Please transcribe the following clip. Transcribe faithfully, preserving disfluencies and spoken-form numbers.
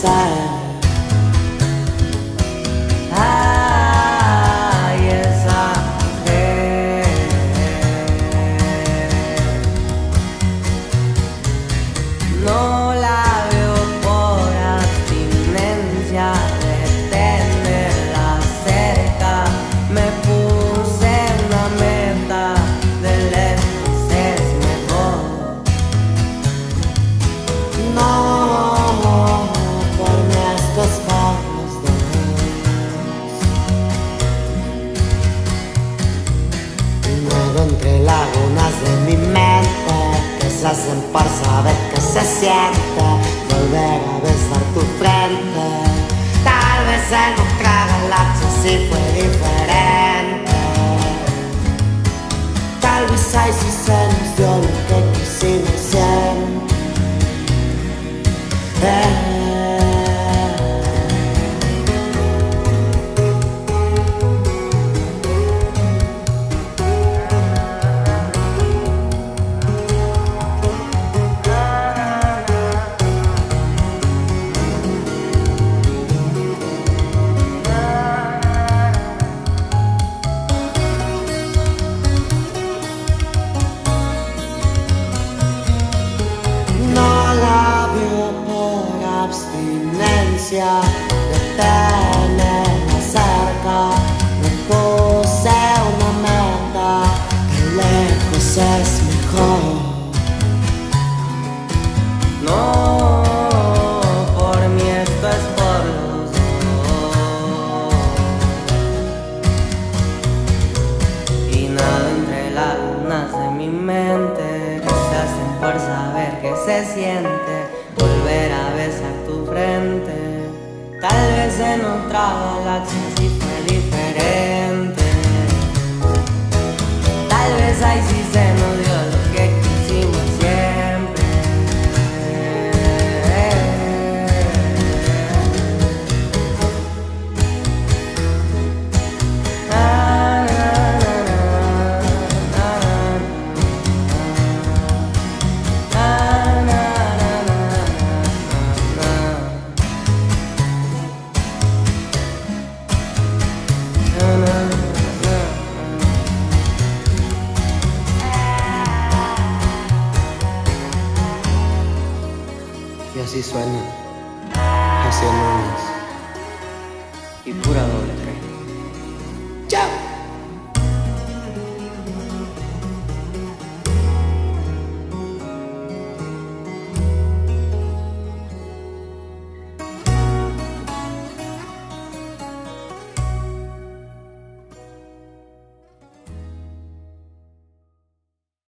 amanecer. Ay, esa mujer no la veo por abstinencia de tenerla cerca. Me puse una meta, de lejos es mejor. No, por mí esto es por los dos. Nado entre lagunas de mi mente que se hacen por saber que se siente volver a besar tu frente. Tal vez en otra galaxia sí fue diferente. Tal vez hay si se nos dio lo que quisimos siempre. De tenerla cerca, me puse una meta, que lejos es mejor. No, por mí esto es por los dos. Y nada entre lagunas de mi mente que se hacen por saber que se siente volver a besar tu frente. Tal vez en otra galaxia sí fue diferente. Tal vez ahí sí se nos dio lo que quisimos siempre. Y así suena, hacia Núñez. Y pura